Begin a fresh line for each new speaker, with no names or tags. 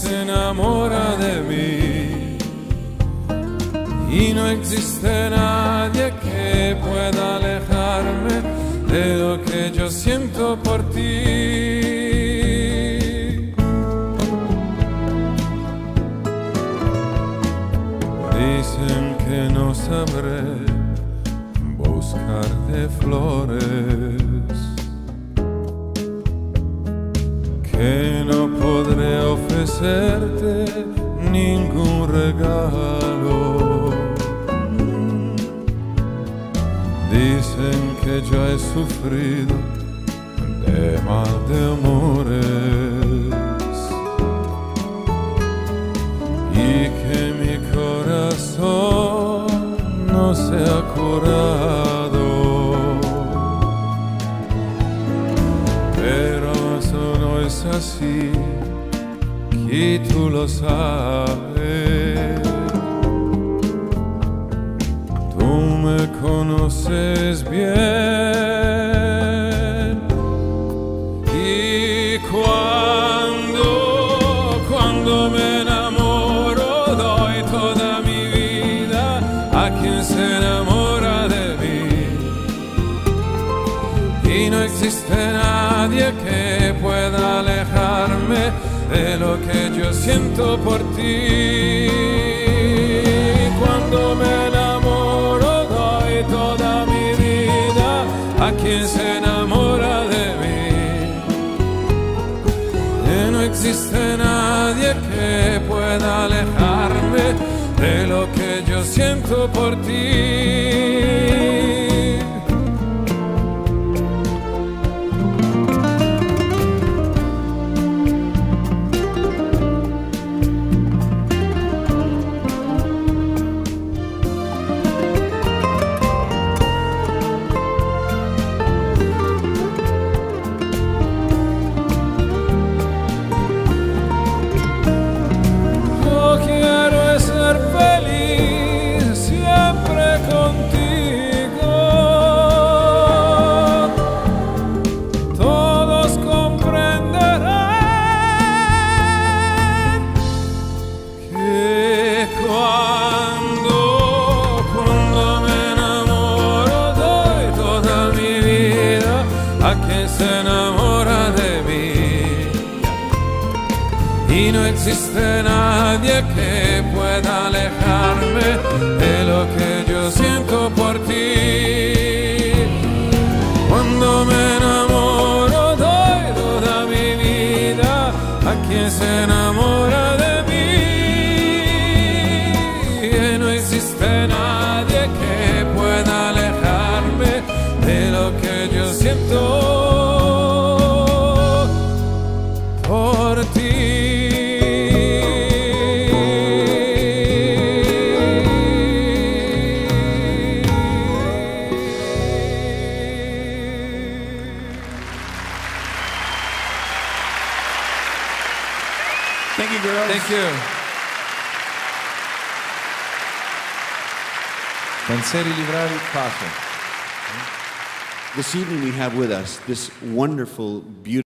se enamora de mí y no existe nadie que pueda alejarme de lo que yo siento por ti. Dicen que no sabré buscarte flores, que no podré ofrecerte ningún regalo. Dicen que ya he sufrido de mal de amores y que mi corazón no se ha curado, pero eso no es así y tú lo sabes. Tú me conoces bien y cuando me enamoro doy toda mi vida a quien se enamora de mí y no existe nadie que pueda alejarme de lo que yo siento por ti. Cuando me enamoro doy toda mi vida a quien se enamora de mí y no existe nadie que pueda alejarme de lo que yo siento por ti. A quien se enamora de mí y no existe nadie que pueda alejarme de lo que yo siento por ti. Cuando me enamoro doy toda mi vida a quien se enamora de mí y no existe nadie que pueda alejarme de lo que yo siento por ti.
Thank you, girls.
Thank you.
Panseri Livrari Paso.
This evening we have with us this wonderful, beautiful